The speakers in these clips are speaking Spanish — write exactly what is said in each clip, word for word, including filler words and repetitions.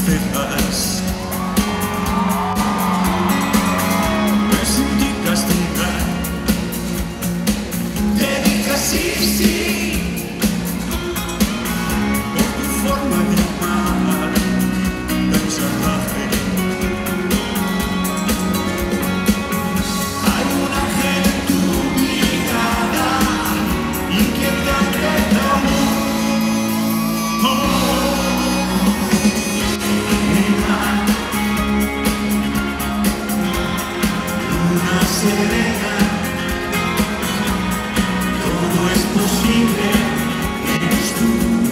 tristezas. Me sentí castigar, te dije sí, sí, por tu forma de amar tan salvaje. Hay un ángel en tu mirada, inquietante de amor. Oh, luna serena, todo es posible, eres tú.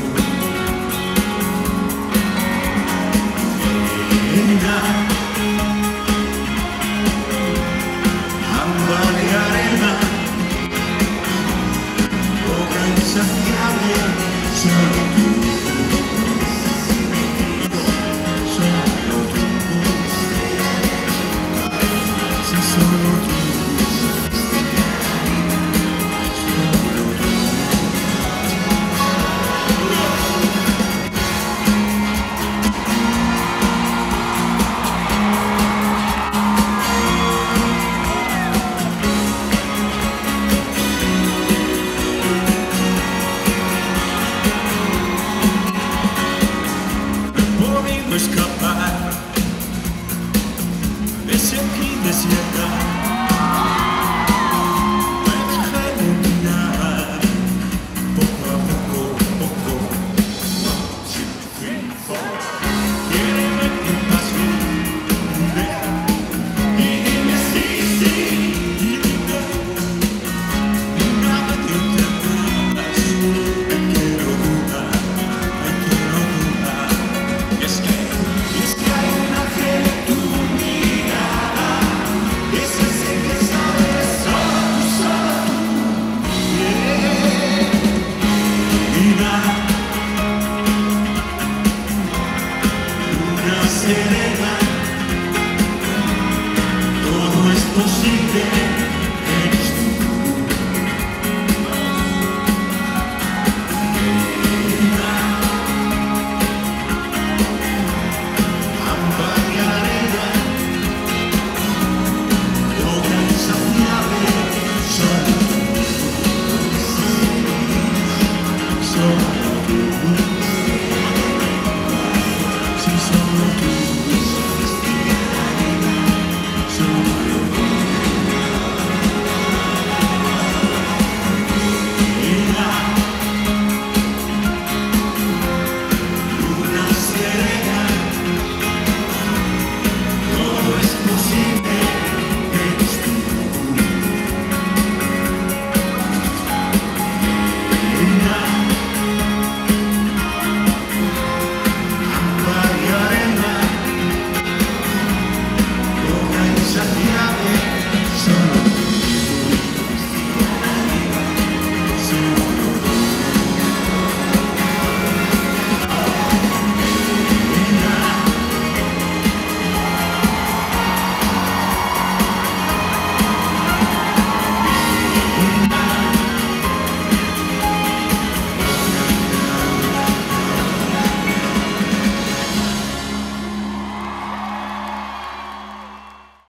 Arena, ámbar de arena, obra insaciable, solo tú. Escapar de ese aquí desierto.